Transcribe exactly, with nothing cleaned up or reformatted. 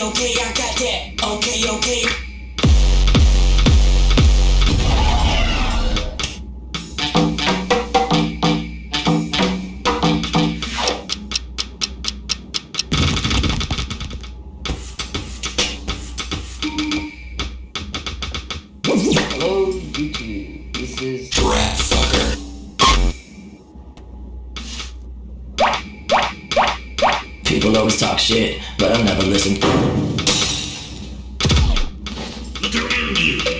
okay, I got that. Okay, okay. Hello, YouTube. This is Rat fucker. People always talk shit, but I'll never listen. Look around you.